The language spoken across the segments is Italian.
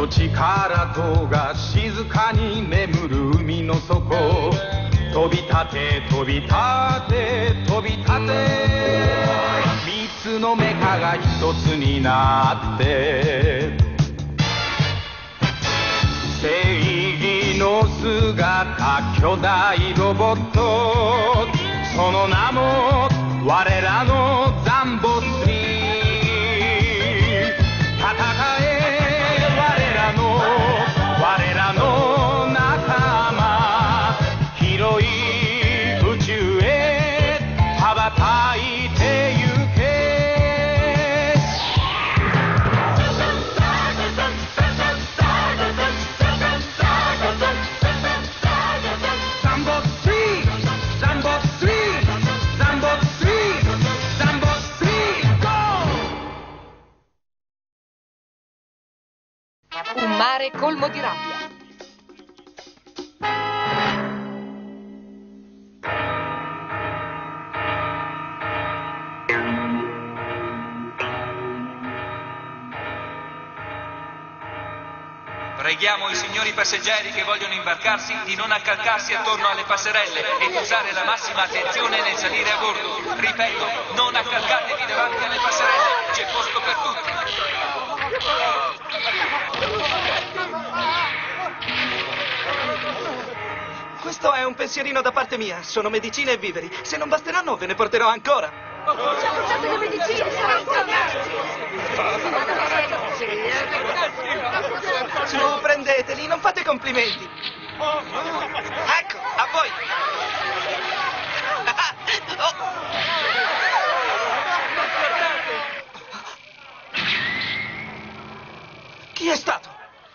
と力とが静かに眠る海の底飛び立て飛び立て飛び立て三つのメカが一つになって正義の姿巨大ロボットその名も我らのザンボ3戦え我らの仲間広い宇宙へ羽ばたいてゆけザンボ3ザンボ3ザンボ3ザンボ3 GO! Un mare colmo di rabbia. Preghiamo i signori passeggeri che vogliono imbarcarsi di non accalcarsi attorno alle passerelle e di usare la massima attenzione nel salire a bordo. Ripeto, non accalcatevi davanti alle passerelle, c'è posto per tutti. Questo è un pensierino da parte mia. Sono medicine e viveri. Se non basteranno, ve ne porterò ancora. Ci ha portato le medicine, sarà Su, prendeteli, non fate complimenti. Ecco, a voi. Chi è stato?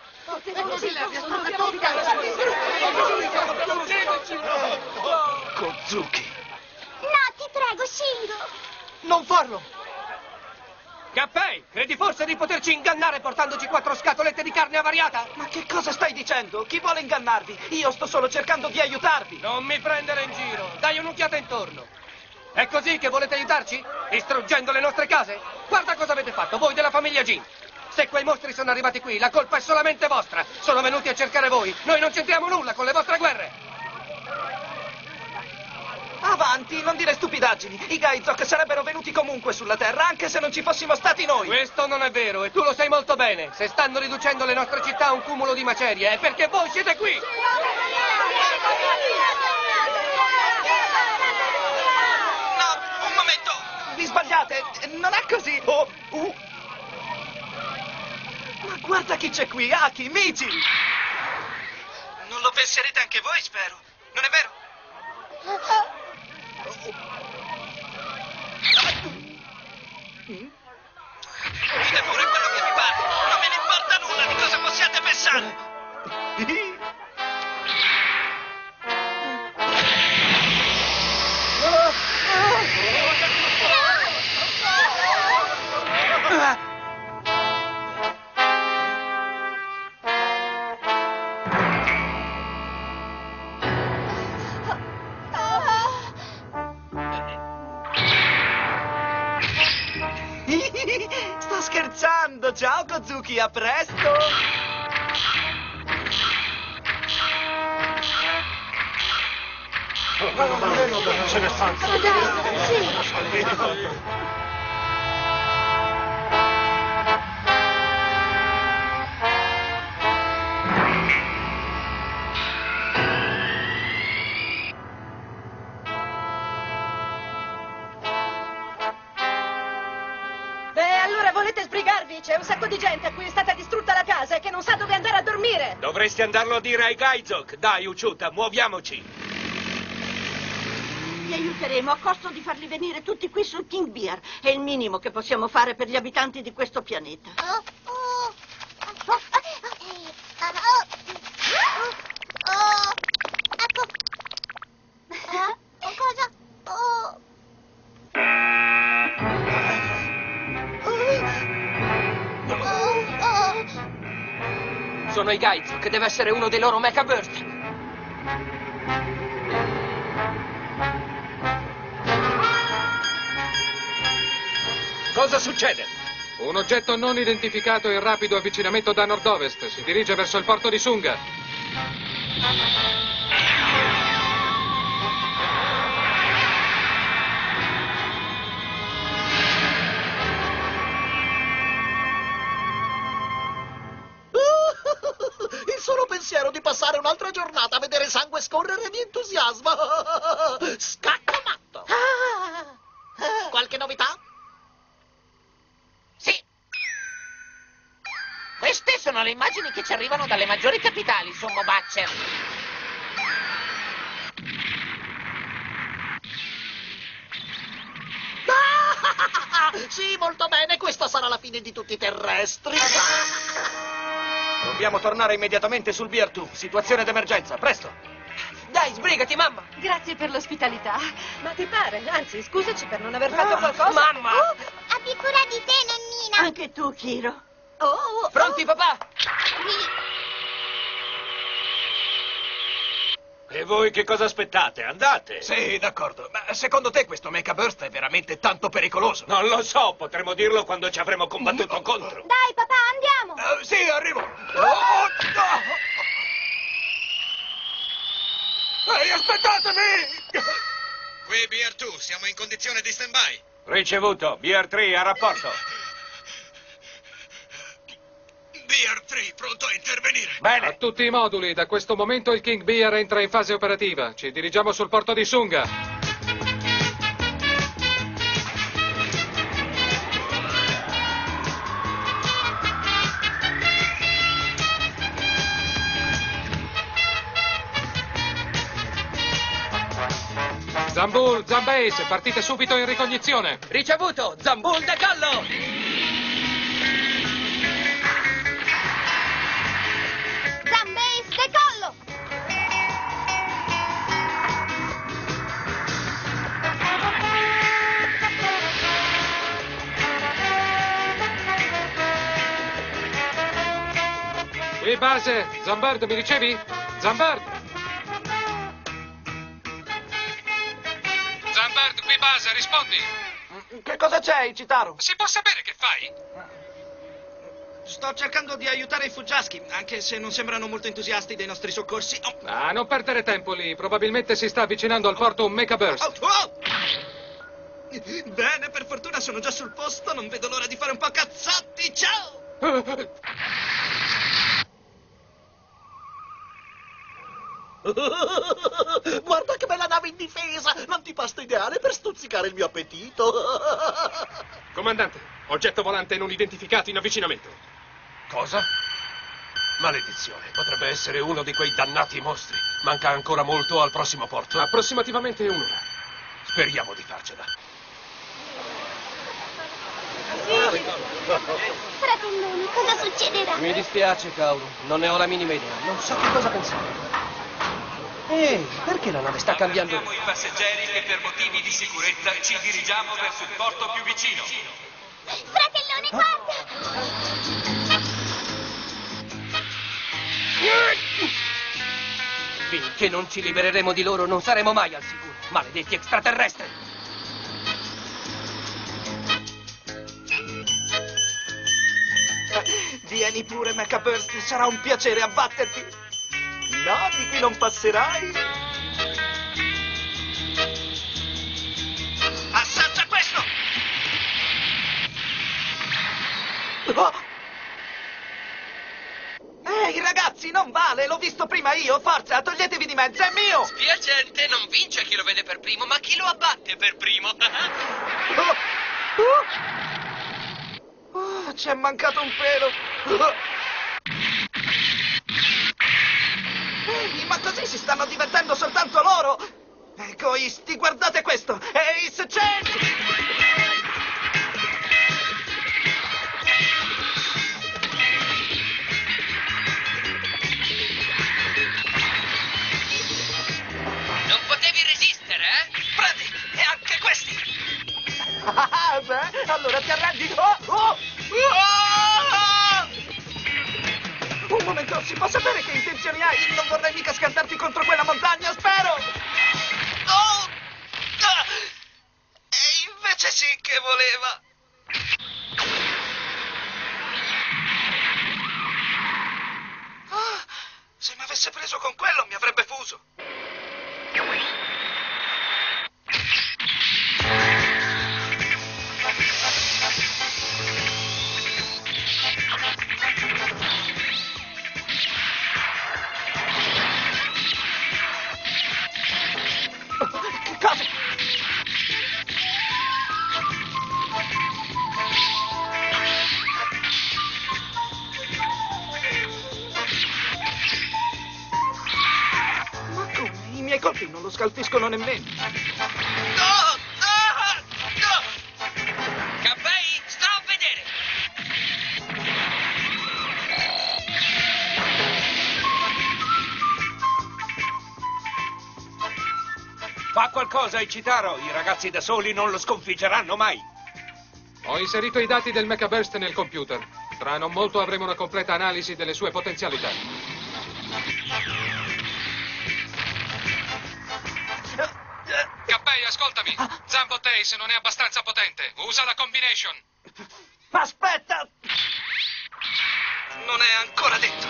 Kozuki. No, ti prego, Shingo. Non farlo! Gappei, credi forse di poterci ingannare portandoci 4 scatolette di carne avariata? Ma che cosa stai dicendo? Chi vuole ingannarvi? Io sto solo cercando di aiutarvi. Non mi prendere in giro, dai un'occhiata intorno. È così che volete aiutarci? Distruggendo le nostre case? Guarda cosa avete fatto, voi della famiglia Jin. Se quei mostri sono arrivati qui, la colpa è solamente vostra. Sono venuti a cercare voi. Noi non c'entriamo nulla con le vostre guerre. Avanti, non dire stupidaggini. I Gaizok sarebbero venuti comunque sulla Terra, anche se non ci fossimo stati noi. Questo non è vero, e tu lo sai molto bene. Se stanno riducendo le nostre città a un cumulo di macerie, è perché voi siete qui. No, un momento. Vi sbagliate. Non è così. Ma guarda chi c'è qui, Aki, Michi. Non lo penserete anche voi, spero. Non è vero? Dite pure quello che vi pare. Non me ne importa nulla di cosa possiate pensare. Sto scherzando. Ciao, Kozuki, a presto. Ce ne stanno. Volete sbrigarvi? C'è un sacco di gente a cui è stata distrutta la casa e che non sa dove andare a dormire. Dovresti andarlo a dire ai Gaizok. Dai, Uchuta, muoviamoci. Vi aiuteremo a costo di farli venire tutti qui sul King Bear. È il minimo che possiamo fare per gli abitanti di questo pianeta. Ecco. Cosa? Sono i Gaizok, deve essere uno dei loro Mecha Burst. Cosa succede? Un oggetto non identificato in rapido avvicinamento da nord-ovest. Si dirige verso il porto di Sunga. Il solo pensiero di passare un'altra giornata a vedere sangue scorrere mi entusiasma. Scaccamatto. Qualche novità? Sì. Queste sono le immagini che ci arrivano dalle maggiori capitali, sommo Butcher. Sì, molto bene, questa sarà la fine di tutti i terrestri. Dobbiamo tornare immediatamente sul BR2. Situazione d'emergenza, presto. Dai, sbrigati, mamma. Grazie per l'ospitalità. Ma ti pare? Anzi, scusaci per non aver fatto qualcosa. Mamma! Abbi cura di te, nonnina. Anche tu, Kiro. Pronti, papà? E voi che cosa aspettate? Andate! Sì, d'accordo. Ma secondo te questo Mecha Burst è veramente tanto pericoloso? Non lo so, potremo dirlo quando ci avremo combattuto contro. Dai, papà, andiamo. Sì, arrivo. Ehi, aspettatemi! Qui BR2, siamo in condizione di stand-by. Ricevuto. BR3 a rapporto. BR3, pronto a intervenire. Bene. A tutti i moduli, da questo momento il King Bear entra in fase operativa. Ci dirigiamo sul porto di Sunga. Zambul, Zambase, partite subito in ricognizione. Ricevuto! Zambul, decollo! Zambase, decollo. Qui base, Zambird, mi ricevi? Zambird! Zambird, qui base, rispondi! Che cosa c'è, Ichitaro? Si può sapere che fai? Sto cercando di aiutare i fuggiaschi, anche se non sembrano molto entusiasti dei nostri soccorsi. Ah, non perdere tempo lì. Probabilmente si sta avvicinando al porto un Mecha Burst. Bene, per fortuna sono già sul posto, non vedo l'ora di fare un po' cazzotti. Ciao! Guarda che bella nave indifesa! L'antipasto ideale per stuzzicare il mio appetito. Comandante, oggetto volante non identificato in avvicinamento. Cosa? Maledizione, potrebbe essere uno di quei dannati mostri. Manca ancora molto al prossimo porto. Approssimativamente un'ora. Speriamo di farcela. Fratelloni, cosa succederà? Mi dispiace, Kaoru. Non ne ho la minima idea. Non so che cosa pensare. Ehi, perché la nave sta cambiando? Allarmiamo i passeggeri e per motivi di sicurezza ci dirigiamo verso il porto più vicino. Fratellone, guarda! Finché non ci libereremo di loro non saremo mai al sicuro. Maledetti extraterrestri! Vieni pure, Mecha Burst, sarà un piacere abbatterti. No, di qui non passerai. Assaggia questo! Ehi, ragazzi, non vale, l'ho visto prima io. Forza, toglietevi di mezzo, è mio! Spiacente, non vince chi lo vede per primo, ma chi lo abbatte per primo. Ci è mancato un pelo. Ehi, ma così si stanno divertendo soltanto loro! Egoisti, guardate questo! Ace Change! Non potevi resistere, eh? Prendi! E anche questi! Ah, beh, allora ti arrendi! Oh! Un momento, si può sapere che intenzioni hai? Non vorrei mica scantarti contro quella montagna, spero! Oh! E invece sì che voleva! avesse preso con quello mi avrebbe fuso. Che cosa? Ma come? I miei colpi non lo scalfiscono nemmeno. No! Cappei, sta a vedere! Fa qualcosa, Ichitaro. I ragazzi da soli non lo sconfiggeranno mai. Ho inserito i dati del Mecha Burst nel computer. Tra non molto avremo una completa analisi delle sue potenzialità. Cappei, ascoltami. Zambot Ace non è abbastanza potente. Usa la combination. Aspetta! Non è ancora detto.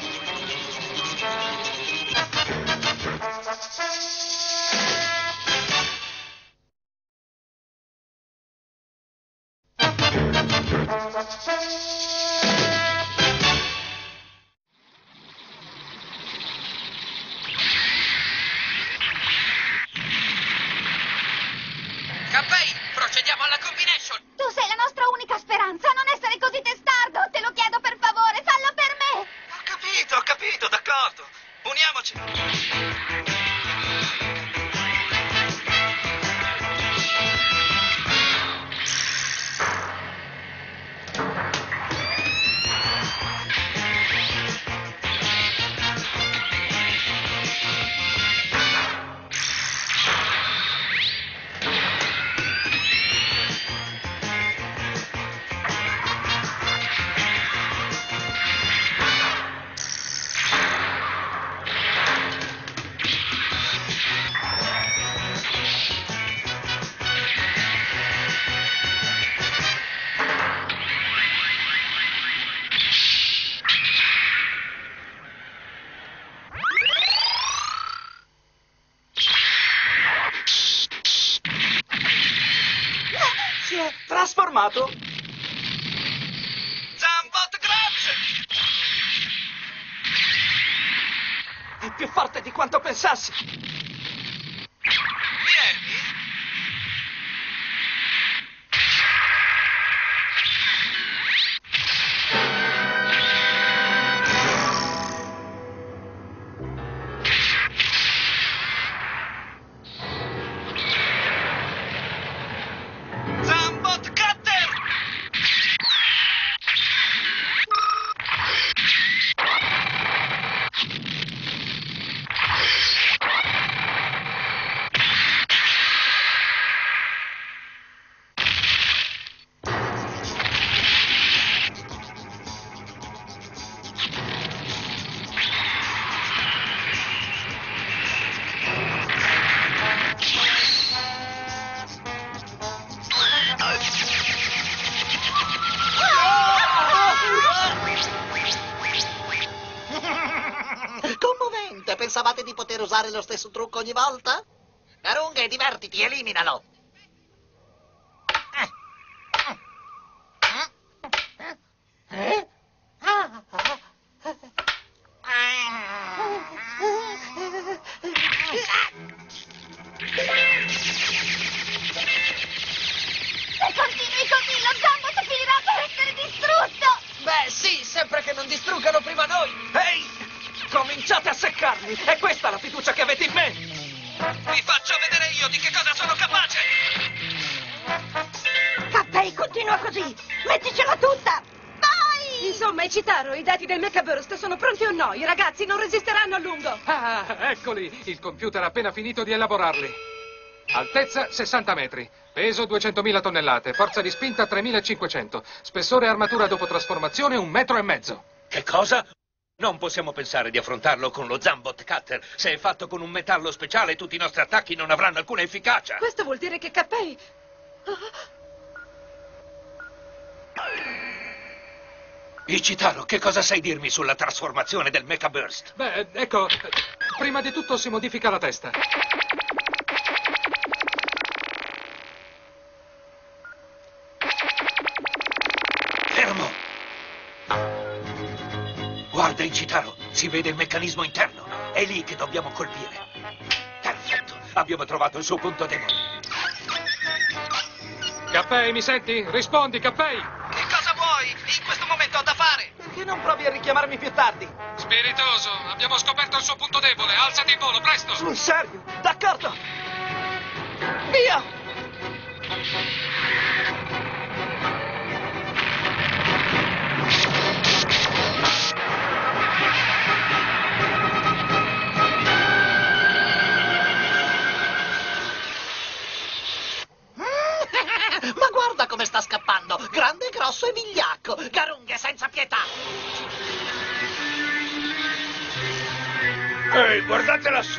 Cappei, procediamo alla combination! Tu sei la nostra unica speranza, non essere così testardo. Te lo chiedo per favore, fallo per me. Ho capito, d'accordo. Uniamoci. Si è trasformato. Zambot Grabs! È più forte di quanto pensassi. Vieni. Zambot Cutter! Commovente, pensavate di poter usare lo stesso trucco ogni volta? Narunghe, divertiti, eliminalo! Se continui così, lo Zambot finirà per essere distrutto. Beh, sì, sempre che non distruggano prima noi. Ehi! Cominciate a seccarmi! È questa la fiducia che avete in me! Vi faccio vedere io di che cosa sono capace! Cappei, continua così! Metticela tutta! Vai! Insomma, Ichitaro, i dati del Mecha Burst sono pronti o no? I ragazzi non resisteranno a lungo. Ah, eccoli! Il computer ha appena finito di elaborarli. Altezza 60 metri, peso 200.000 tonnellate, forza di spinta 3.500, spessore e armatura dopo trasformazione 1,5 metri. Che cosa? Non possiamo pensare di affrontarlo con lo Zambot Cutter. Se è fatto con un metallo speciale, tutti i nostri attacchi non avranno alcuna efficacia. Questo vuol dire che Cappei... Ichitaro, che cosa sai dirmi sulla trasformazione del Mecha Burst? Beh, ecco, prima di tutto si modifica la testa. Fermo! Guarda, Ichitaro, si vede il meccanismo interno. È lì che dobbiamo colpire. Perfetto, abbiamo trovato il suo punto debole. Cappei, mi senti? Rispondi, Cappei! Che cosa vuoi? In questo momento ho da fare. Perché non provi a richiamarmi più tardi? Spiritoso, abbiamo scoperto il suo punto debole. Alzati in volo, presto! Sul serio? D'accordo. Via! Ma guarda come sta scappando! Grande, grosso e vigliacco! Garunghe senza pietà! Ehi, guardate lassù!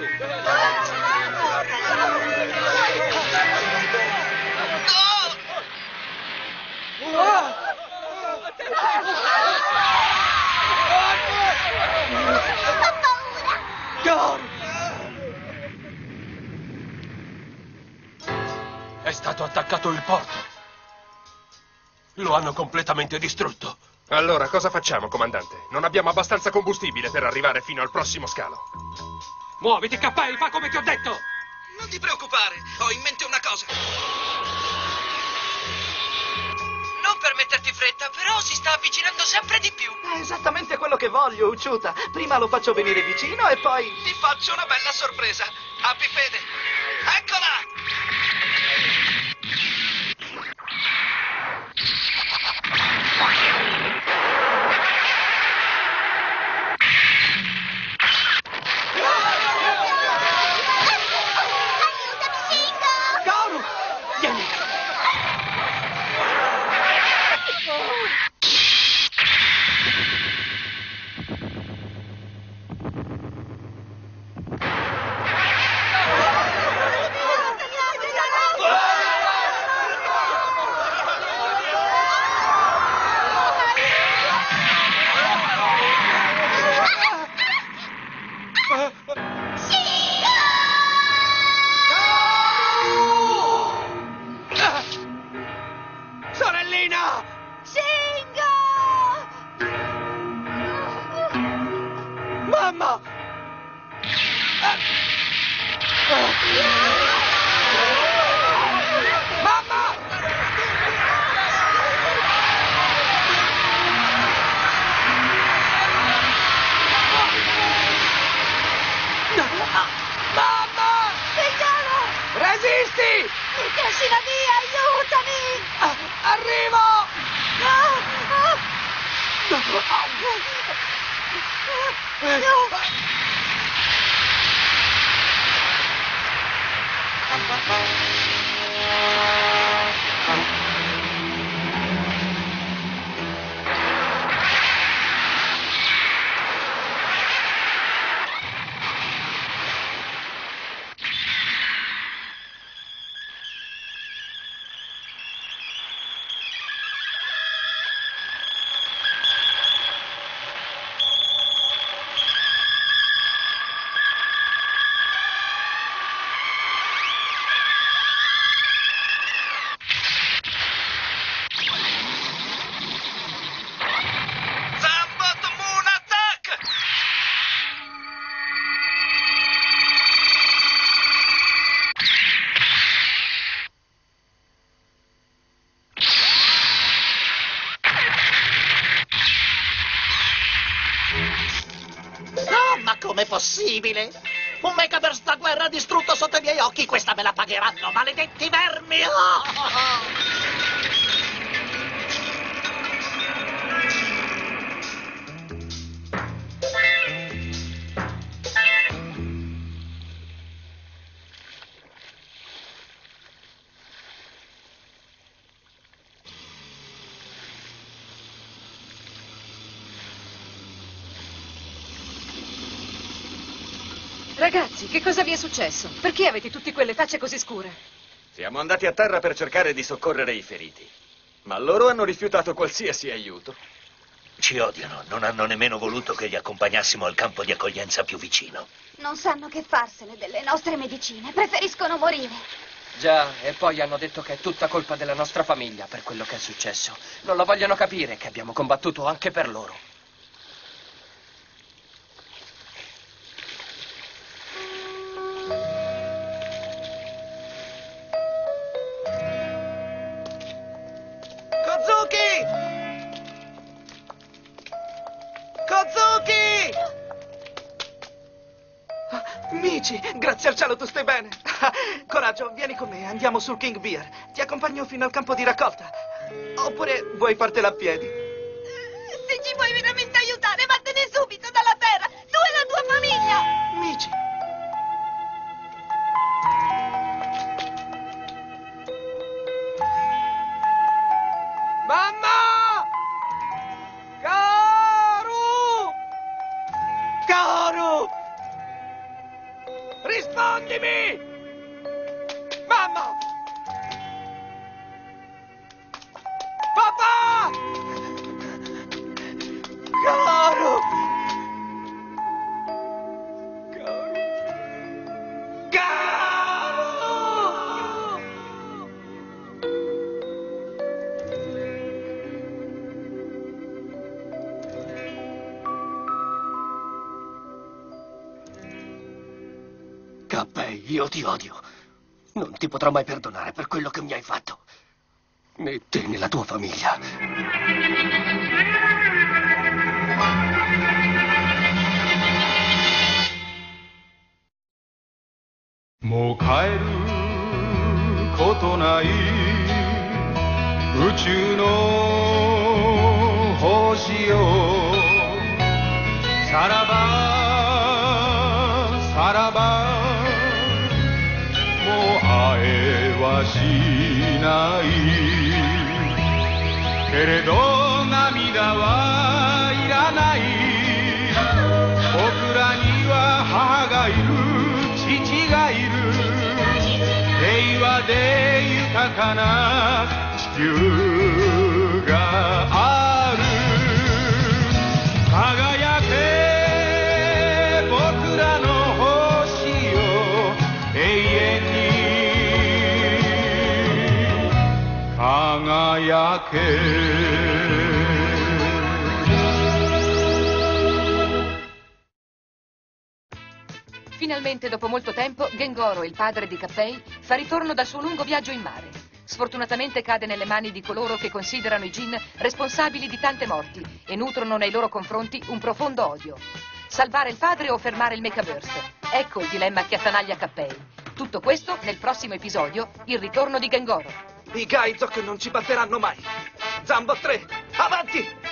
È stato attaccato il porto. Lo hanno completamente distrutto. Allora, cosa facciamo, comandante? Non abbiamo abbastanza combustibile per arrivare fino al prossimo scalo. Muoviti, Cappei, fa come ti ho detto! Non ti preoccupare, ho in mente una cosa. Non per metterti fretta, però si sta avvicinando sempre di più. È esattamente quello che voglio, Uciuta. Prima lo faccio venire vicino e poi... Ti faccio una bella sorpresa. Abbi fede. Eccola! Com'è possibile? Un Mecha Burst da guerra distrutto sotto i miei occhi, questa me la pagheranno, maledetti vermi! Ragazzi, che cosa vi è successo? Perché avete tutte quelle facce così scure? Siamo andati a terra per cercare di soccorrere i feriti, ma loro hanno rifiutato qualsiasi aiuto. Ci odiano, non hanno nemmeno voluto che li accompagnassimo al campo di accoglienza più vicino. Non sanno che farsene delle nostre medicine, preferiscono morire. Già, e poi hanno detto che è tutta colpa della nostra famiglia per quello che è successo. Non lo vogliono capire che abbiamo combattuto anche per loro. Mici, grazie al cielo tu stai bene. Coraggio, vieni con me, andiamo sul King Bear. Ti accompagno fino al campo di raccolta. Oppure vuoi fartela a piedi? Se ci vuoi veramente aiutare, vattene subito dalla terra, tu e la tua famiglia. Mici. Mamma! Kaoru! Kaoru! Rispondimi! Mamma! Papà! Kaoru! Kaoru! Kaoru! Kappei, io ti odio. Non ti potrò mai perdonare per quello che mi hai fatto. Né te né la tua famiglia. Mo 帰ることない宇宙の星よさらばさらばもう会えはしないけれど涙はいらない僕らには母がいる父がいる平和で豊かな地球がある輝け僕らの星よ永遠に輝け Finalmente, dopo molto tempo, Gengoro, il padre di Kappei, fa ritorno dal suo lungo viaggio in mare. Sfortunatamente cade nelle mani di coloro che considerano i Jin responsabili di tante morti e nutrono nei loro confronti un profondo odio. Salvare il padre o fermare il Mechaburst? Ecco il dilemma che attanaglia Kappei. Tutto questo nel prossimo episodio, Il ritorno di Gengoro. I Gaizok non ci batteranno mai. Zambo 3, avanti!